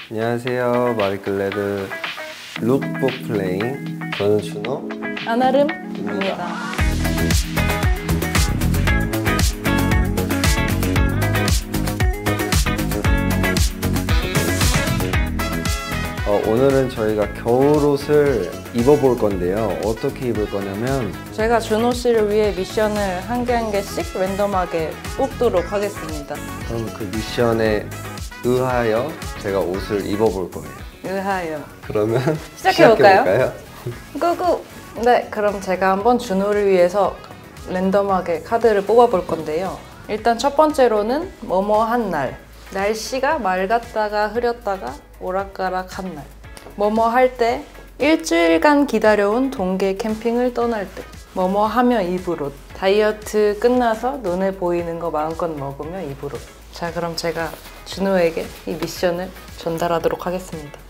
안녕하세요. 마리클레드 룩북 플레잉. 저는 준호, 안아름입니다. 오늘은 저희가 겨울옷을 입어볼 건데요. 어떻게 입을 거냐면 제가 준호 씨를 위해 미션을 한 개 한 개씩 랜덤하게 뽑도록 하겠습니다. 그럼 그 미션에 의하여 제가 옷을 입어볼 거예요. 의하여. 그러면 시작해볼까요? 고고! 네, 그럼 제가 한번 준호를 위해서 랜덤하게 카드를 뽑아볼 건데요. 일단 첫 번째로는 뭐뭐한 날. 날씨가 맑았다가 흐렸다가 오락가락한 날. 뭐뭐 할 때, 일주일간 기다려온 동계 캠핑을 떠날 때. 뭐뭐 하며 입을 옷. 다이어트 끝나서 눈에 보이는 거 마음껏 먹으며 입을 옷. 자, 그럼 제가 준호에게 이 미션을 전달하도록 하겠습니다.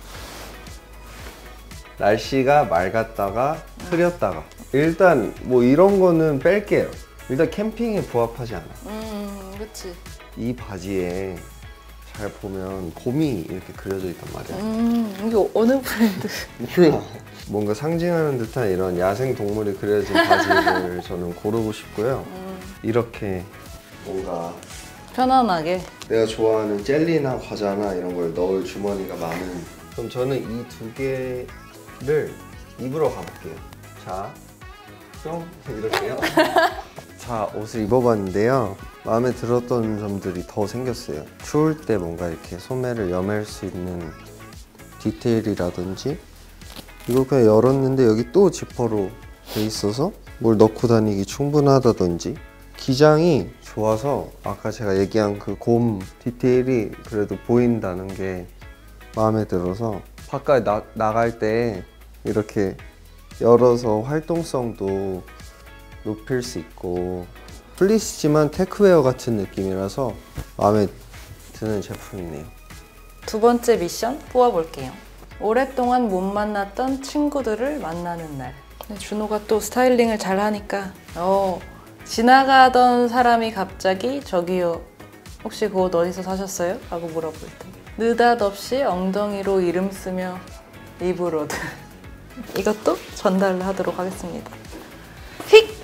날씨가 맑았다가 흐렸다가. 일단 뭐 이런 거는 뺄게요. 일단 캠핑에 부합하지 않아. 그치. 이 바지에 잘 보면 곰이 이렇게 그려져 있단 말이야. 이게 어느 브랜드? 몰라. 뭔가 상징하는 듯한 이런 야생 동물이 그려진 바지를 저는 고르고 싶고요. 이렇게 뭔가 편안하게. 내가 좋아하는 젤리나 과자나 이런 걸 넣을 주머니가 많은. 그럼 저는 이 두 개를 입으러 가볼게요. 자, 뿅 이렇게요. 자, 옷을 입어봤는데요. 마음에 들었던 점들이 더 생겼어요. 추울 때 뭔가 이렇게 소매를 여맬 수 있는 디테일이라든지, 이걸 그냥 열었는데 여기 또 지퍼로 돼 있어서 뭘 넣고 다니기 충분하다든지, 기장이 좋아서 아까 제가 얘기한 그 곰 디테일이 그래도 보인다는 게 마음에 들어서 바깥에 나갈 때 이렇게 열어서 활동성도 높일 수 있고, 플리스지만 테크웨어 같은 느낌이라서 마음에 드는 제품이네요. 두 번째 미션 뽑아볼게요. 오랫동안 못 만났던 친구들을 만나는 날. 근데 준호가 또 스타일링을 잘 하니까 지나가던 사람이 갑자기 저기요, 혹시 그 옷 어디서 사셨어요? 라고 물어볼 때 느닷없이 엉덩이로 이름 쓰며 입을 옷. 이것도 전달을 하도록 하겠습니다. 휙!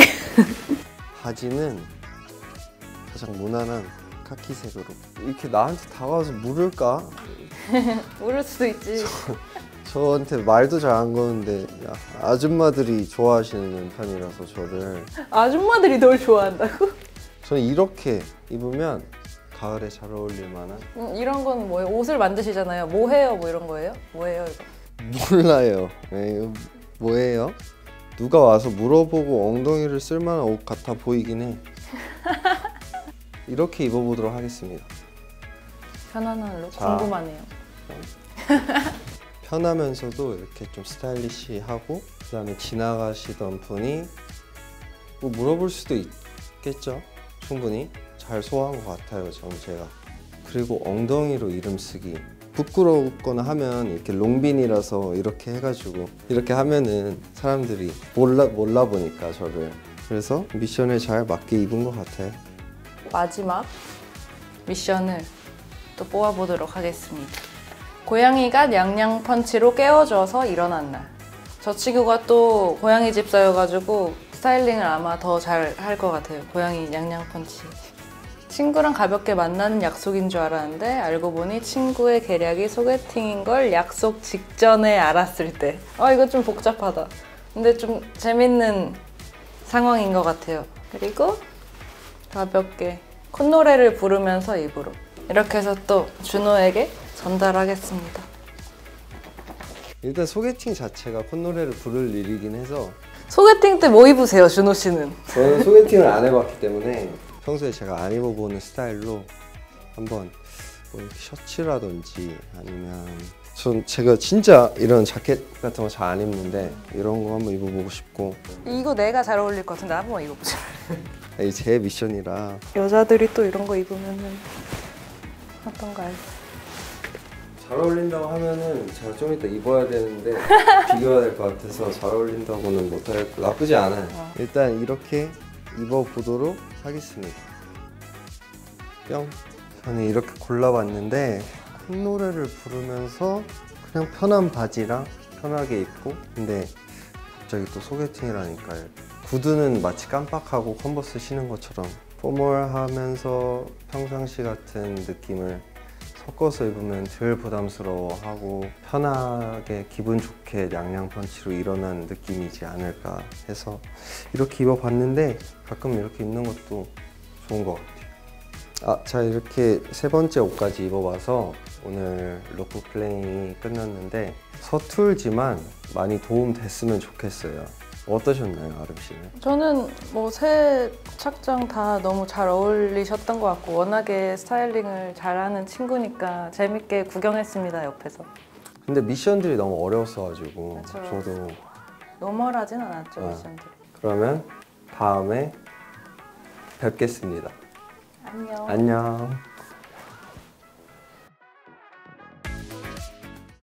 바지는 가장 무난한 카키색으로. 이렇게 나한테 다가와서 물을까? 모를 수도 있지. 저한테 말도 잘 안 거는데 아줌마들이 좋아하시는 편이라서 저를. 아줌마들이 널 좋아한다고? 저는 이렇게 입으면 가을에 잘 어울릴 만한. 이런 건 뭐예요? 옷을 만드시잖아요. 뭐해요? 뭐 이런 거예요? 뭐예요 이거? 몰라요. 에이, 뭐예요? 누가 와서 물어보고 엉덩이를 쓸만한 옷 같아 보이긴 해. 이렇게 입어보도록 하겠습니다. 편안한 룩? 자. 궁금하네요. 편하면서도 이렇게 좀 스타일리시하고, 그 다음에 지나가시던 분이 뭐 물어볼 수도 있겠죠. 충분히 잘 소화한 것 같아요, 저는 제가. 그리고 엉덩이로 이름 쓰기. 부끄럽거나 하면 이렇게 롱빈이라서 이렇게 해가지고 이렇게 하면은 사람들이 몰라 보니까 저를. 그래서 미션을 잘 맞게 입은 것 같아요. 마지막 미션을 또 뽑아보도록 하겠습니다. 고양이가 냥냥 펀치로 깨워줘서 일어난 날. 저 친구가 또 고양이 집사여가지고 스타일링을 아마 더 잘 할 것 같아요. 고양이 냥냥 펀치. 친구랑 가볍게 만나는 약속인 줄 알았는데 알고 보니 친구의 계략이 소개팅인 걸 약속 직전에 알았을 때. 이거 좀 복잡하다. 근데 좀 재밌는 상황인 것 같아요. 그리고 가볍게 콧노래를 부르면서 입으로. 이렇게 해서 또 준호에게 전달하겠습니다. 일단 소개팅 자체가 콧노래를 부를 일이긴 해서. 소개팅 때 뭐 입으세요, 준호 씨는? 저는 소개팅을 안 해봤기 때문에 평소에 제가 안 입어보는 스타일로 한번 뭐 이렇게 셔츠라든지, 아니면 제가 진짜 이런 자켓 같은 거 잘 안 입는데 이런 거 한번 입어보고 싶고. 이거 내가 잘 어울릴 것 같은데 한번 입어보자. 이게 제 미션이라. 여자들이 또 이런 거 입으면은 어떤가요? 잘 어울린다고 하면은 제가 좀 이따 입어야 되는데 비교해야 될 것 같아서 잘 어울린다고는 못할, 나쁘지 않아요. 일단 이렇게 입어보도록 하겠습니다. 뿅. 저는 이렇게 골라봤는데 큰 노래를 부르면서 그냥 편한 바지랑 편하게 입고, 근데 갑자기 또 소개팅이라니까 구두는 마치 깜빡하고 컨버스 신은 것처럼 포멀하면서 평상시 같은 느낌을 섞어서 입으면 덜 부담스러워하고 편하게 기분 좋게 냥냥 펀치로 일어난 느낌이지 않을까 해서 이렇게 입어봤는데, 가끔 이렇게 입는 것도 좋은 것 같아요. 자, 이렇게 세 번째 옷까지 입어봐서 오늘 로프 플레잉이 끝났는데 서툴지만 많이 도움 됐으면 좋겠어요. 어떠셨나요, 아름 씨는? 저는 뭐 세 착장 다 너무 잘 어울리셨던 것 같고 워낙에 스타일링을 잘하는 친구니까 재밌게 구경했습니다, 옆에서. 근데 미션들이 너무 어려웠어가지고 맞아요. 저도 노멀하진 않았죠, 아. 미션들. 그러면 다음에 뵙겠습니다. 안녕. 안녕.